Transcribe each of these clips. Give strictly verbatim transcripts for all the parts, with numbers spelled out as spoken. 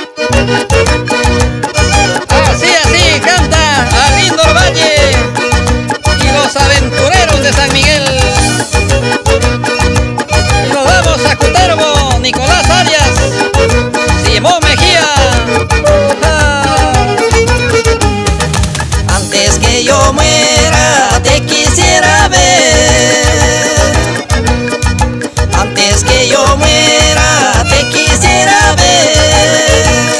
Así, así canta Arlindo Valle y los aventureros de San Miguel. Y nos vamos a Cutervo, Nicolás Arias, Simón Mejía. Antes que yo muera te quisiera ver. Antes que yo muera te quisiera ver.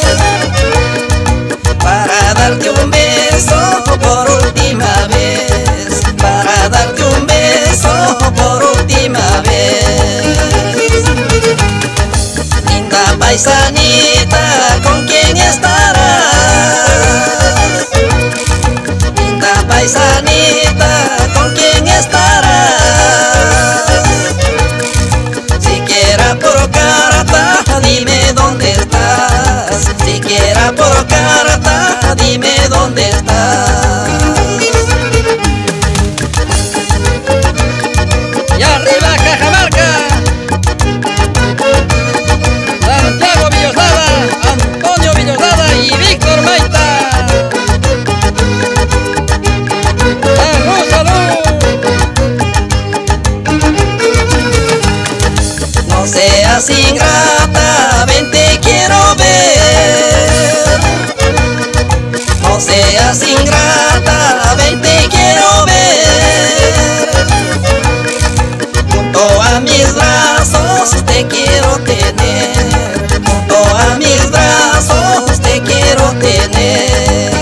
Para darte un beso por última vez. Para darte un beso por última vez. Linda paisanita, ¿con quién estarás? Linda paisanita, ¿con quién estarás? Siquiera por carta, dime dónde estás. Siquiera por carta, dime dónde estás. Y arriba Cajamarca, Santiago Villosada, Antonio Villosada y Víctor Maita. ¡Salud, salud! No seas ingrata, ven te quiero ver. No seas ingrata, ven te quiero ver. Junto a mis brazos te quiero tener. Junto a mis brazos te quiero tener.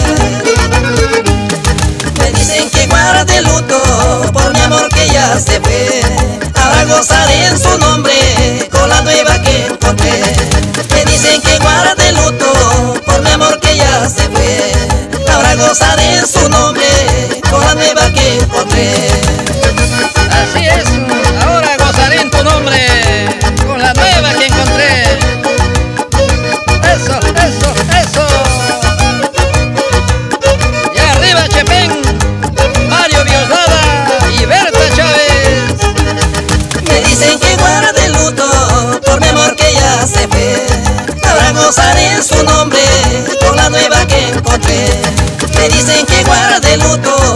Me dicen que guarde luto por mi amor que ya se fue. Ahora gozaré en su nombre con la nueva que encontré. Me dicen que guarde luto por mi amor que ya se fue. Ahora gozaré en su nombre con la nueva que encontré. Así es, ahora gozaré en tu nombre con la nueva que encontré. Eso, eso, eso. Y arriba Chepén, Mario Villosada y Berta Chávez. Me dicen que guarde luto por mi amor que ya se fue. Ahora gozaré en su nombre con la nueva que encontré. Me dicen que guarde luto